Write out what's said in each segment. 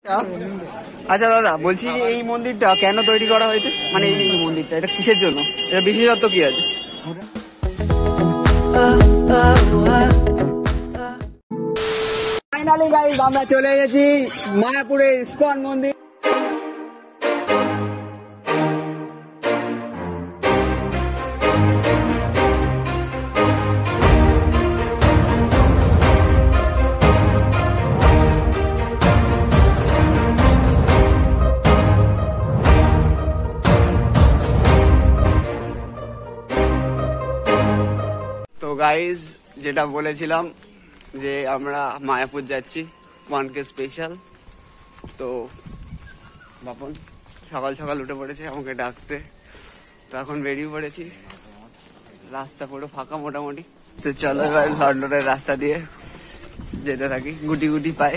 আচ্ছা দাদা, বলছি যে এই মন্দিরটা কেন তৈরি করা হয়েছে, মানে এই মন্দিরটা এটা কিসের জন্য, এটা বিশেষত্ব কি আছে? ফাইনালি গাইস আমরা চলে গেছি মায়াপুরের ইসকন মন্দির। তো গাইজ যেটা বলেছিলাম যে আমরা মায়াপুর যাচ্ছি 1K স্পেশাল। তো বাপন সকাল সকাল উঠে পড়েছে আমাকে ডাকতে, তো এখন বেরিয়ে পড়েছি। রাস্তা পুরো ফাঁকা মোটামুটি। তো চলো এবার লন্ডনের রাস্তা দিয়ে যেতে থাকি গুটি গুটি পায়ে।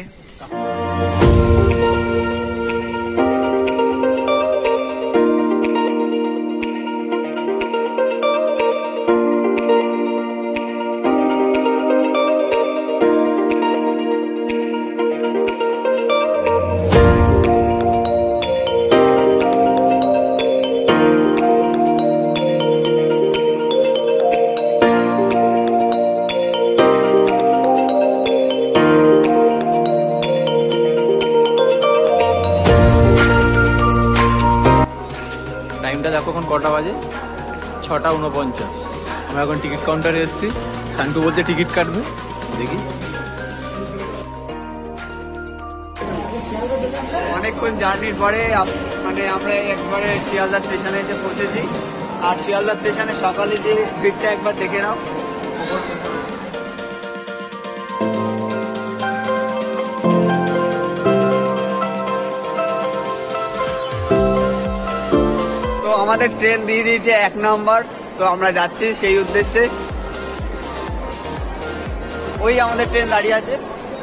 টাইমটা দেখো এখন কটা বাজে, 6:49। আমরা এখন টিকিট কাউন্টারে এসেছি। সান্টু বলছে টিকিট কাটবে, দেখি। অনেকক্ষণ জার্নির পরে মানে আমরা একবারে শিয়ালদা স্টেশনে এসে পৌঁছেছি। আর শিয়ালদা স্টেশনে সকালে যে ভিড়টা একবার দেখে নাও। তো আমাদের ট্রেন দিয়ে দিয়েছে 1 নম্বর। তো আমরা যাচ্ছি সেই উদ্দেশ্যে। ওই আমাদের ট্রেন দাঁড়িয়ে আছে।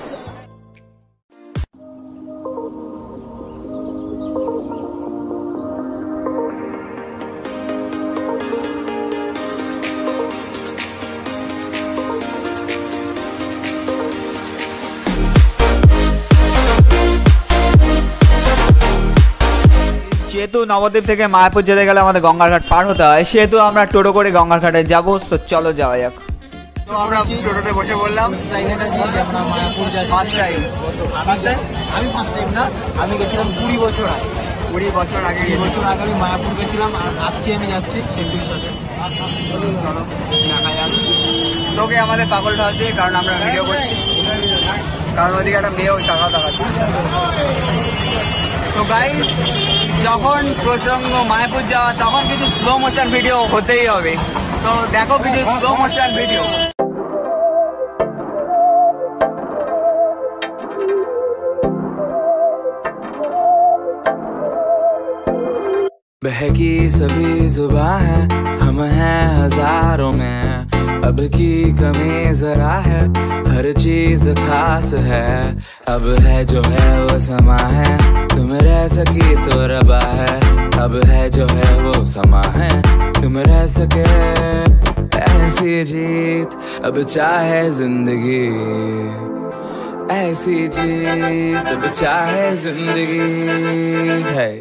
যেহেতু নবদ্বীপ থেকে মায়াপুর যেতে গেলে আমাদের গঙ্গাঘাট পার হতে হয়, সেহেতু আমরা টোটো করে গঙ্গাঘাটে যাবো। তো চলো যাওয়া যাক। তো আমরা টোটোতে বসে বললাম আমি ফার্স্ট টাইম না, আমি গেছিলাম 20 বছর আগে। 20 বছর আগে আমি মায়াপুর গেছিলাম, আর আজকে আমি যাচ্ছি সেন্টুর সাথে। চলো দেখা যাক। তোকে আমাদের পাগল ঠাচ্ছে কারণ আমরা ভিডিও করছি, কারণ ওদিকে একটা মেয়ে ওই টাকা টাকাচ্ছে। তো গাইস যখন প্রসঙ্গ মায়াপুর যাওয়া, তখন কিছু স্লো মোশন ভিডিও হতেই হবে। তো দেখো কিছু স্লো মোশন ভিডিও। बहकी सभी जुबां है, हम हैं हजारों में, अब की कमी जरा है, हर चीज खास है, अब है जो है वो समा है, तुम रह सकी तो रबा है, अब है जो है वो समा है, तुम रह सके ऐसी जीत, अब चाहे जिंदगी ऐसी जीत, अब चाहे जिंदगी है।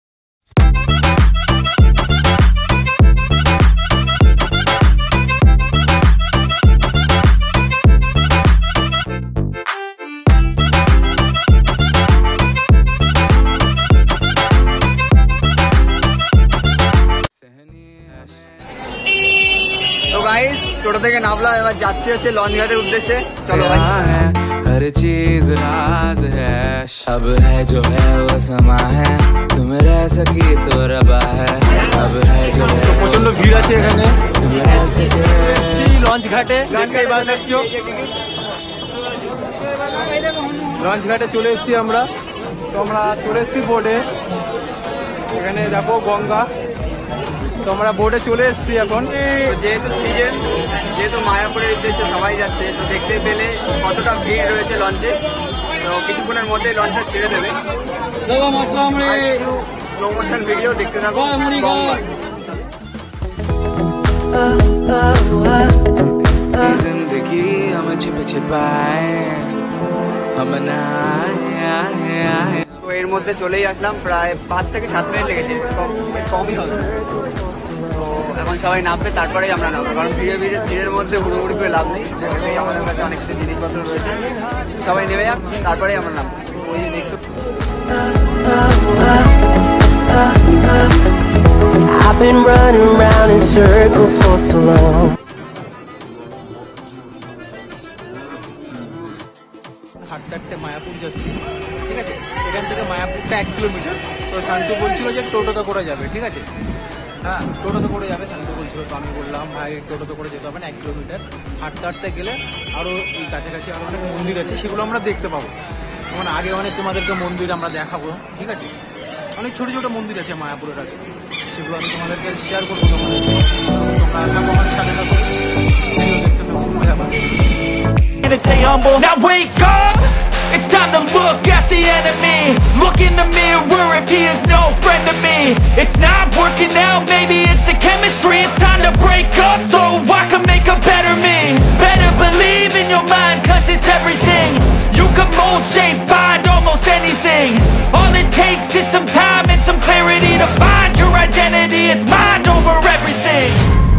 তো গাইস টোটো থেকে নামলাম, এবার যাচ্ছি হচ্ছে লঞ্চঘাটের উদ্দেশ্যে। চলো ভাই। हर चीज राज है, अब है जो है वो समा है, तुम रह सकी तो रबा है, अब है जो है। প্রচন্ড ভিড় আছে এখানে तुम रह सके লঞ্চ ঘাটে। লঞ্চ ঘাটে চলে এসেছি আমরা। তো আমরা চলে এসেছি বোর্ডে। এখানে দেখো গঙ্গা। তো আমরা বোর্ডে চলে এসেছি এখন। যেহেতু সিজন, যেহেতু মায়াপুরের উদ্দেশ্যে সবাই যাচ্ছে, তো দেখতে পেলে কতটা ভিড় রয়েছে লঞ্চে। তো কিছুক্ষণের মধ্যে লঞ্চটা ছেড়ে দেবে। স্লো মোশন ভিডিও দেখতে থাকো। जिंदगी हम छिप छिपाए, हम ना आए মধ্যে চলেই আসলাম, প্রায় 5 থেকে 7 মিনিট লেগেছে, কমই হবে। তো এখন সবাই নামবে, তারপরেই আমরা নামবো, কারণ ভিড়ের মধ্যে হুড়োহুড়ি করে লাভ নেই। আমাদের কাছে অনেক কিছু জিনিসপত্র রয়েছে, সবাই নেমে যাক, তারপরেই আমরা নামবো। ওই যে দেখতে I've been running round in circles for so long. হাঁটতে মায়াপুর যাচ্ছি, ঠিক আছে। এখান থেকে মায়াপুরটা 1 কিলোমিটার। তো শান্তু বলছিল যে টোটোতে করে যাবে, ঠিক আছে। হ্যাঁ, টোটোতে করে যাবে শান্তু বলছিল। তো আমি বললাম ভাই টোটোতে করে যেতে হবে না, 1 কিলোমিটার হাঁটতে হাঁটতে গেলে আরও এই কাছাকাছি আরও অনেক মন্দির আছে, সেগুলো আমরা দেখতে পাবো। যেমন আগে অনেক তোমাদেরকে মন্দির আমরা দেখাবো, ঠিক আছে। অনেক ছোটো ছোটো মন্দির আছে মায়াপুরের কাছে, সেগুলো আমি তোমাদেরকে শেয়ার করবো। তোমাদের সাথে থাকো, দেখতে থাকো, মজা পাবে। Stay humble. Now wake up, it's time to look at the enemy. Look in the mirror if he is no friend to me. It's not working out, maybe it's the chemistry. It's time to break up so I can make a better me. Better believe in your mind, cause it's everything. You can mold, shape, find almost anything. All it takes is some time and some clarity to find your identity. It's mind over everything.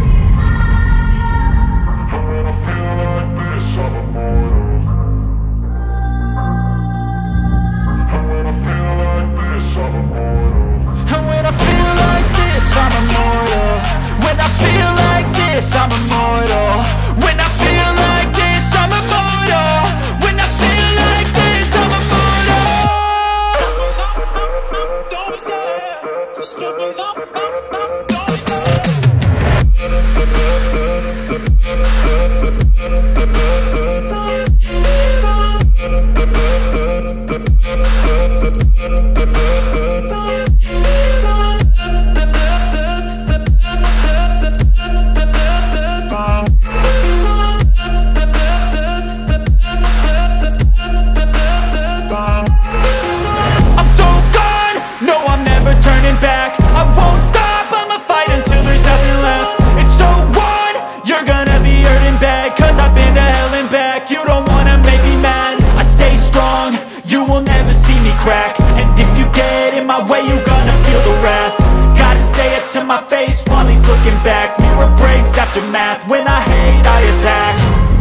I'm immortal. When I feel like this, I'm immortal. When I feel like this, I'm immortal. When I feel like this, I'm immortal. Don't be scared. Step it up, don't be scared. Crack. And if you get in my way, you gonna feel the wrath. Gotta say it to my face while he's looking back. Mirror breaks after math. When I hate, I attack.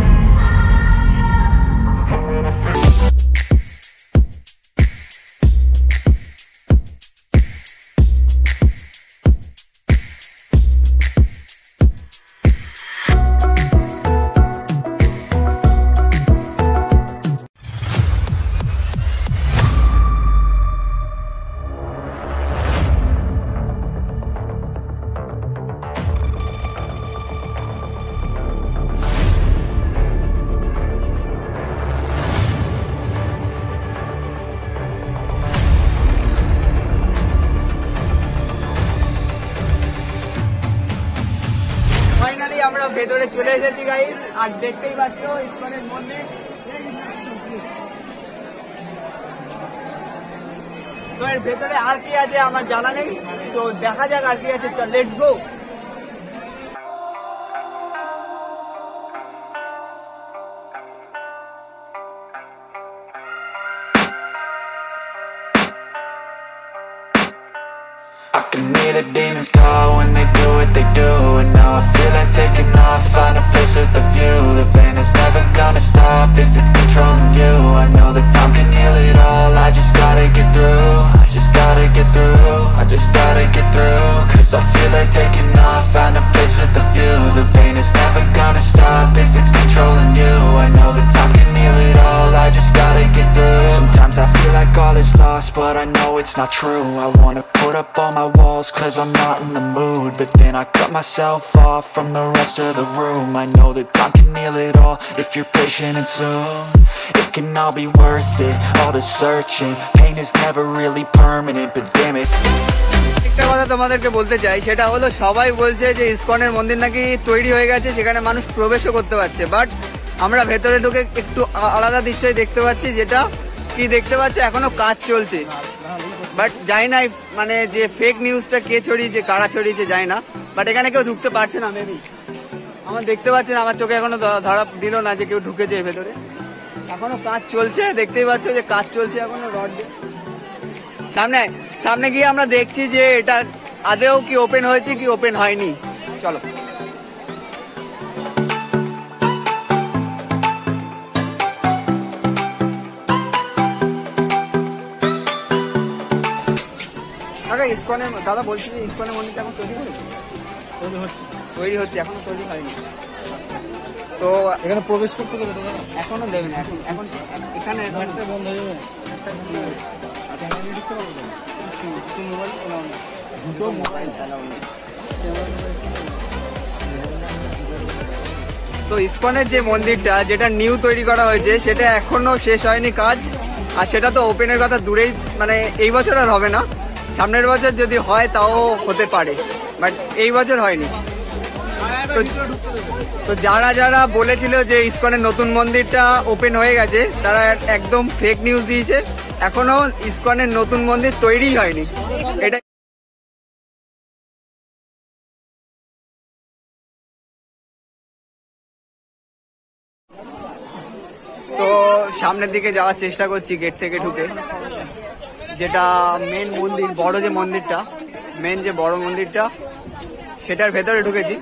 আমরা ভেতরে চলে এসেছি guys, আর দেখতেই পাচ্ছ ইসকনের মন্দির। তো এর ভেতরে আর কি আছে আমার জানা নেই, তো দেখা যাক আর কি আছে। চল, let's go. I can hear the demons call when they do what they do. And now I feel like taking off, find a place with a view. The pain is never gonna stop if it's controlling you. I know that time can heal it all, I just gotta get through. I just gotta get through, I just gotta get through. Cause I feel like taking off, find a place with a view. The pain is never gonna stop if it's controlling you. I know that time can heal it all, I just gotta get through. Sometimes I feel like all is lost, but I know it's not true. I wanna put up all my walls cause I'm not in the mood, but then I cut myself off from the rest of the room. I know that time can heal it all if you're patient, and soon it can all be worth it, all the searching. Pain is never really permanent, but damn it. একটা কথা তোমাদেরকে বলতে চাই, সেটা হলো সবাই বলছে যে ইসকনের মন্দির নাকি তৈরি হয়ে গেছে, সেখানে মানুষ প্রবেশও করতে পারছে, বাট আমরা ভেতরে ঢুকে একটু আলাদা দৃশ্যই দেখতে পাচ্ছি। যেটা কি দেখতে পাচ্ছি, এখনো কাজ চলছে, বাট জানি না মানে যে ফেক নিউজটা কে ছড়িয়েছে, কারা ছড়িয়েছে জানি না, বাট এখানে কেউ ঢুকতে পারছে না। মেবি আমার দেখতে পাচ্ছেন, আমার চোখে এখনো ধরা দিল না যে কেউ ঢুকেছে ভেতরে। এখনো কাজ চলছে, দেখতেই পাচ্ছ যে কাজ চলছে এখনো, রড দিয়ে। সামনে সামনে গিয়ে আমরা দেখছি যে এটা আদেও কি ওপেন হয়েছে কি ওপেন হয়নি। চলো। ইসকনের দাদা বলছি যে ইসকনের মন্দিরটা এখন তৈরি হচ্ছে এখনো তৈরি হয়নি। তো এখানে প্রবেশ করতে দেবে দাদা? এখনো দেবে না, এখন এখানে বন্ধ হয়ে যাবে। তো ইসকনের যে মন্দিরটা যেটা নিউ তৈরি করা হয়েছে সেটা এখনো শেষ হয়নি কাজ, আর সেটা তো ওপেনের কথা দূরেই, মানে এই বছর আর হবে না, সামনের বছর যদি হয় তাও হতে পারে, বাট এই বছর হয়নি। তো যারা যারা বলেছিল যে ইসকনের নতুন মন্দিরটা ওপেন হয়ে গেছে তারা একদম ফেক নিউজ দিয়েছে, এখনো ইসকনের নতুন মন্দির তৈরি হয়নি। এটা তো সামনের দিকে যাওয়ার চেষ্টা করছি গেট থেকে ঢুকে, যেটা মেন মন্দির, বড় যে মন্দিরটা, মেন যে বড় মন্দিরটা সেটার ভেতরে ঢুকেছি।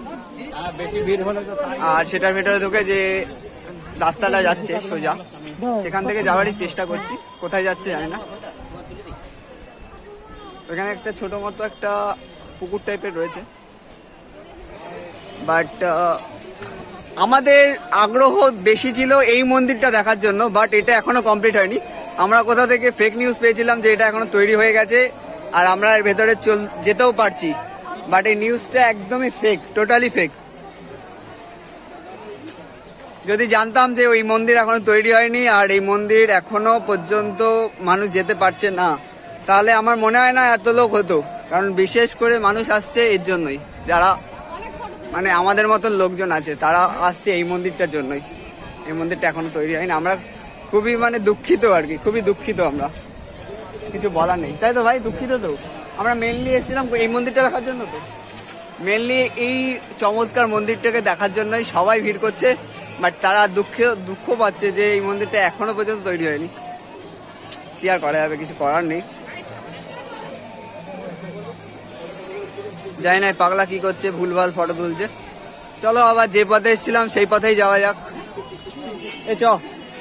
আর সেটার ভেতরে ঢুকে যে রাস্তাটা যাচ্ছে সোজা, সেখান থেকে যাওয়ারই চেষ্টা করছি, কোথায় যাচ্ছে জানি না। ওখানে একটা ছোট মতো একটা পুকুর টাইপের রয়েছে, বাট আমাদের আগ্রহ বেশি ছিল এই মন্দিরটা দেখার জন্য, বাট এটা এখনো কমপ্লিট হয়নি। আমরা কোথা থেকে ফেক নিউজ পেয়েছিলাম যে এটা এখনো তৈরি হয়ে গেছে আর আমরা এর ভেতরে যেতেও পারছি, বাট এই নিউজটা একদমই ফেক, টোটালি ফেক। যদি জানতাম যে ওই মন্দির এখনো তৈরি হয়নি আর এই মন্দির এখনো পর্যন্ত মানুষ যেতে পারছে না, তাহলে আমার মনে হয় না এত লোক হতো। কারণ বিশেষ করে মানুষ আসছে এর জন্যই, যারা মানে আমাদের মতন লোকজন আছে তারা আসছে এই মন্দিরটার জন্যই। এই মন্দিরটা এখনো তৈরি হয়নি, আমরা খুবই মানে দুঃখিত আর কি, খুবই দুঃখিত, আমরা কিছু বলার নেই, তাই তো ভাই? দুঃখিত তো, আমরা মেনলি এসেছিলাম এই মন্দিরটা দেখার জন্য, তো মেনলি এই চমৎকার মন্দিরটাকে দেখার জন্যই সবাই ভিড় করছে, বাট তারা দুঃখ পাচ্ছে যে এই মন্দিরটা এখনো পর্যন্ত তৈরি হয়নি। কি আর করা যাবে, কিছু করার নেই। জানি না পাগলা কি করছে, ভুলভাল ফটো তুলছে। চলো আবার যে পথে এসেছিলাম সেই পথেই যাওয়া যাক। এ চ।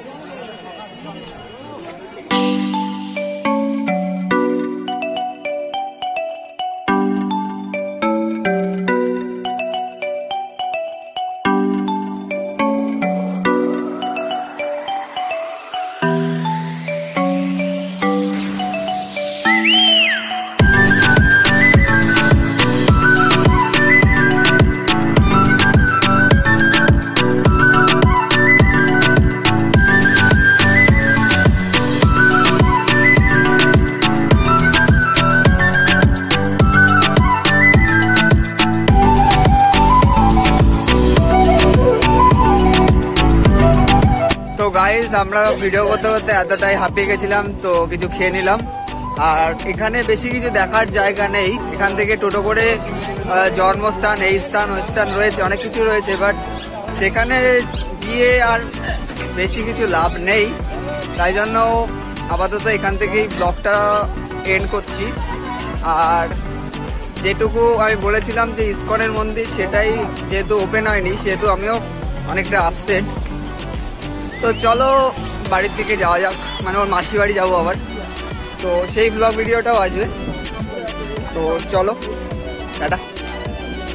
গাইস আমরা ভিডিও করতে করতে এতটাই হাঁপিয়ে গেছিলাম, তো কিছু খেয়ে নিলাম। আর এখানে বেশি কিছু দেখার জায়গা নেই, এখান থেকে টোটো করে জন্মস্থান, এই স্থান ওই স্থান রয়েছে, অনেক কিছু রয়েছে, বাট সেখানে গিয়ে আর বেশি কিছু লাভ নেই। তাই জন্য আপাতত এখান থেকেই ব্লগটা এন্ড করছি। আর যেটুকু আমি বলেছিলাম যে ইসকনের মন্দির, সেটাই যেহেতু ওপেন হয়নি সেহেতু আমিও অনেকটা আপসেট। তো চলো বাড়ির দিকে যাওয়া যাক, মানে ওর মাসি বাড়ি যাবো আবার, তো সেই ব্লগ ভিডিওটাও আসবে। তো চলো টাটা।